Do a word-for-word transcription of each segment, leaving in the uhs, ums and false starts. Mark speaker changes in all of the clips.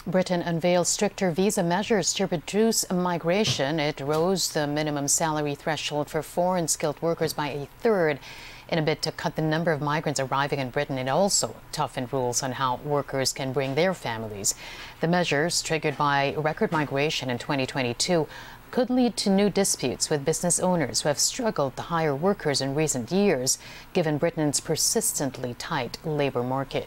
Speaker 1: Britain unveils stricter visa measures to reduce migration. It rose the minimum salary threshold for foreign skilled workers by a third in a bid to cut the number of migrants arriving in Britain. It also toughened rules on how workers can bring their families. The measures, triggered by record migration in twenty twenty-two, could lead to new disputes with business owners who have struggled to hire workers in recent years, given Britain's persistently tight labor market.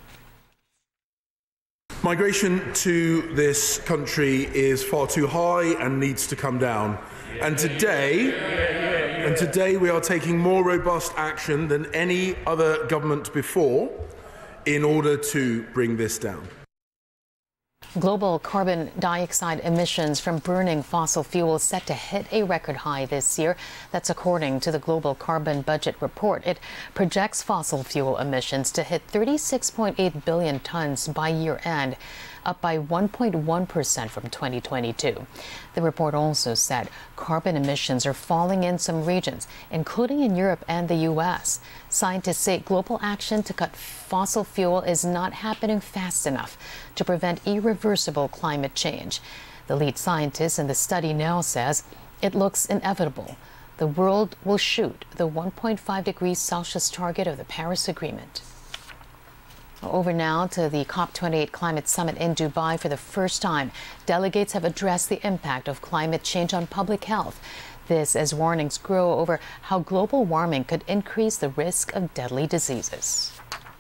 Speaker 2: Migration to this country is far too high and needs to come down. And today, and today we are taking more robust action than any other government before in order to bring this down.
Speaker 1: Global carbon dioxide emissions from burning fossil fuels set to hit a record high this year. That's according to the Global Carbon Budget Report. It projects fossil fuel emissions to hit thirty-six point eight billion tons by year end, up by one point one percent from twenty twenty-two. The report also said carbon emissions are falling in some regions, including in Europe and the U S. Scientists say global action to cut fossil fuel is not happening fast enough to prevent irreversible climate change. The lead scientist in the study now says it looks inevitable. The world will shoot the one point five degrees Celsius target of the Paris Agreement. Over now to the COP twenty-eight Climate Summit in Dubai. For the first time, delegates have addressed the impact of climate change on public health. This as warnings grow over how global warming could increase the risk of deadly diseases.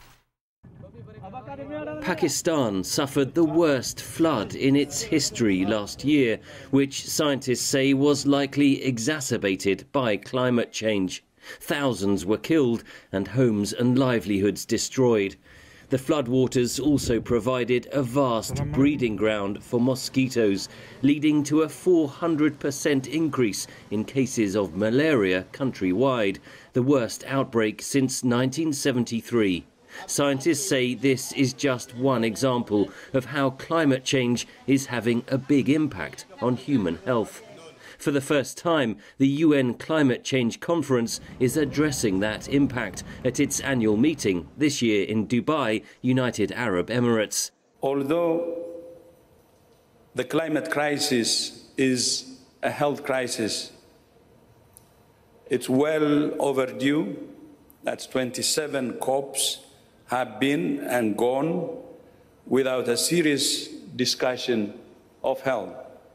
Speaker 3: Pakistan suffered the worst flood in its history last year, which scientists say was likely exacerbated by climate change. Thousands were killed and homes and livelihoods destroyed. The floodwaters also provided a vast breeding ground for mosquitoes, leading to a four hundred percent increase in cases of malaria countrywide, the worst outbreak since nineteen seventy-three. Scientists say this is just one example of how climate change is having a big impact on human health. For the first time, the U N Climate Change Conference is addressing that impact at its annual meeting this year in Dubai, United Arab Emirates.
Speaker 4: Although the climate crisis is a health crisis, it's well overdue. That's twenty-seven COPs have been and gone without a serious discussion of health.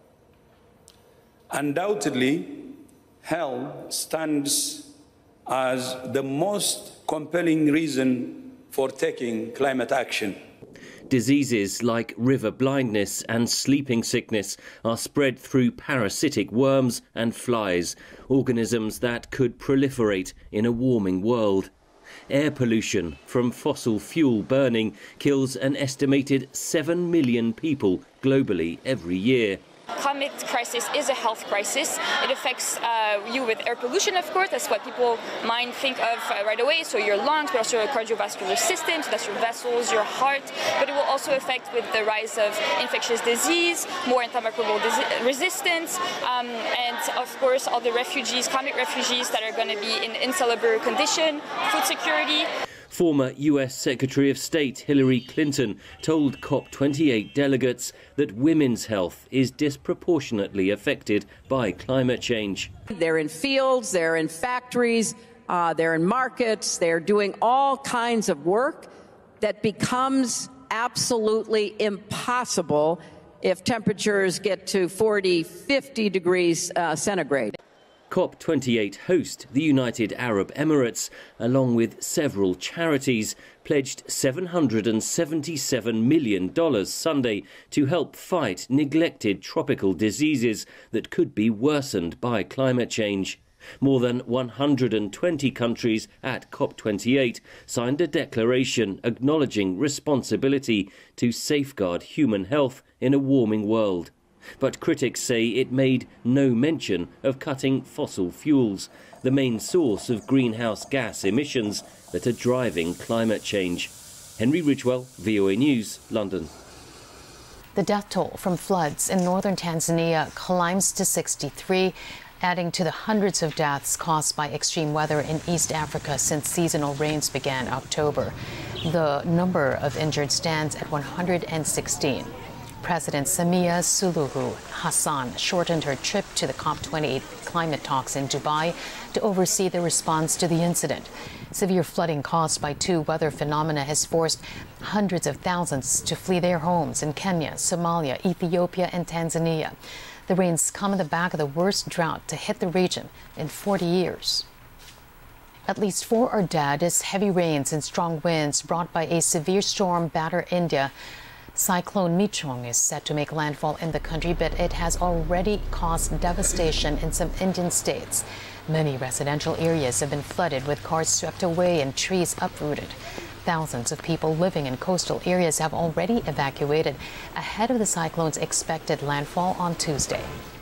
Speaker 4: Undoubtedly, health stands as the most compelling reason for taking climate action.
Speaker 3: Diseases like river blindness and sleeping sickness are spread through parasitic worms and flies, organisms that could proliferate in a warming world. Air pollution from fossil fuel burning kills an estimated seven million people globally every year.
Speaker 5: Climate crisis is a health crisis. It affects uh, you with air pollution, of course. That's what people might think of uh, right away. So your lungs, but also your cardiovascular system, so that's your vessels, your heart. But it will also affect with the rise of infectious disease, more antimicrobial resistance, um, and of course all the refugees, climate refugees that are going to be in insalubre condition, food security.
Speaker 3: Former U S Secretary of State Hillary Clinton told COP twenty-eight delegates that women's health is disproportionately affected by climate change.
Speaker 6: They're in fields, they're in factories, uh, they're in markets, they're doing all kinds of work that becomes absolutely impossible if temperatures get to forty, fifty degrees uh, centigrade.
Speaker 3: COP twenty-eight host, the United Arab Emirates, along with several charities, pledged seven hundred seventy-seven million dollars Sunday to help fight neglected tropical diseases that could be worsened by climate change. More than one hundred twenty countries at COP twenty-eight signed a declaration acknowledging responsibility to safeguard human health in a warming world. But critics say it made no mention of cutting fossil fuels, the main source of greenhouse gas emissions that are driving climate change. Henry Ridgewell, V O A News, London.
Speaker 1: The death toll from floods in northern Tanzania climbs to sixty-three, adding to the hundreds of deaths caused by extreme weather in East Africa since seasonal rains began October. The number of injured stands at one hundred sixteen. President Samia Suluhu Hassan shortened her trip to the COP twenty-eight climate talks in Dubai to oversee the response to the incident. Severe flooding caused by two weather phenomena has forced hundreds of thousands to flee their homes in Kenya, Somalia, Ethiopia, and Tanzania. The rains come on the back of the worst drought to hit the region in forty years. At least four are dead as heavy rains and strong winds brought by a severe storm batter India. Cyclone Michaung is set to make landfall in the country, but it has already caused devastation in some Indian states. Many residential areas have been flooded with cars swept away and trees uprooted. Thousands of people living in coastal areas have already evacuated ahead of the cyclone's expected landfall on Tuesday.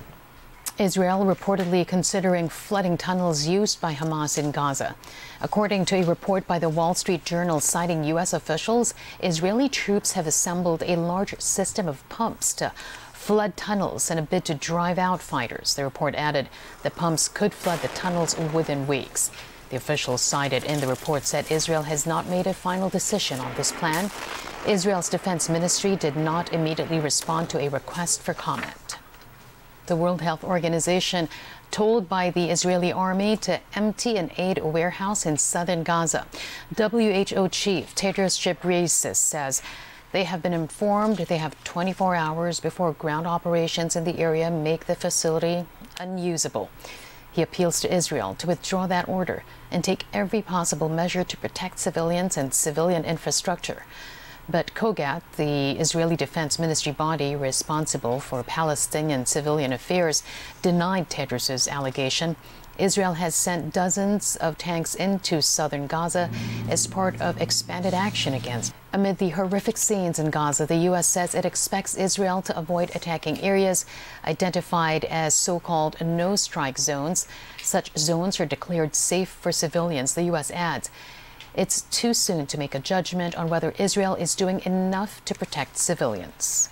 Speaker 1: Israel reportedly considering flooding tunnels used by Hamas in Gaza. According to a report by the Wall Street Journal citing U S officials, Israeli troops have assembled a large system of pumps to flood tunnels in a bid to drive out fighters. The report added the pumps could flood the tunnels within weeks. The officials cited in the report said Israel has not made a final decision on this plan. Israel's defense ministry did not immediately respond to a request for comment. The World Health Organization told by the Israeli army to empty an aid warehouse in southern Gaza. W H O chief Tedros Ghebreyesus says they have been informed they have twenty-four hours before ground operations in the area make the facility unusable. He appeals to Israel to withdraw that order and take every possible measure to protect civilians and civilian infrastructure. But COGAT, the Israeli Defense Ministry body responsible for Palestinian civilian affairs, denied Tedros' allegation. Israel has sent dozens of tanks into southern Gaza as part of expanded action against. Amid the horrific scenes in Gaza, the U S says it expects Israel to avoid attacking areas identified as so-called no-strike zones. Such zones are declared safe for civilians, the U S adds. It's too soon to make a judgment on whether Israel is doing enough to protect civilians.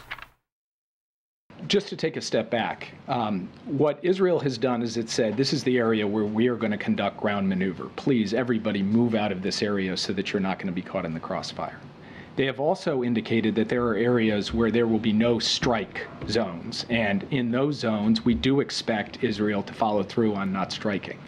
Speaker 7: Just to take a step back, um, what Israel has done is it said, this is the area where we are going to conduct ground maneuver. Please, everybody move out of this area so that you're not going to be caught in the crossfire. They have also indicated that there are areas where there will be no strike zones. And in those zones, we do expect Israel to follow through on not striking.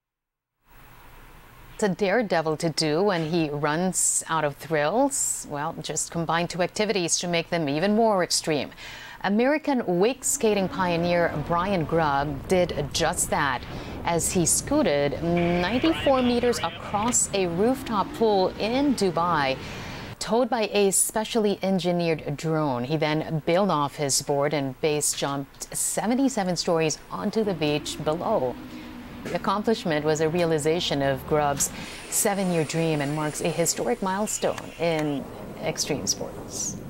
Speaker 1: It's a daredevil to do when he runs out of thrills. Well, just combine two activities to make them even more extreme. American wake skating pioneer Brian Grubb did just that as he scooted ninety-four meters across a rooftop pool in Dubai, towed by a specially engineered drone. He then bailed off his board and base jumped seventy-seven stories onto the beach below. The accomplishment was a realization of Grubb's seven-year dream and marks a historic milestone in extreme sports.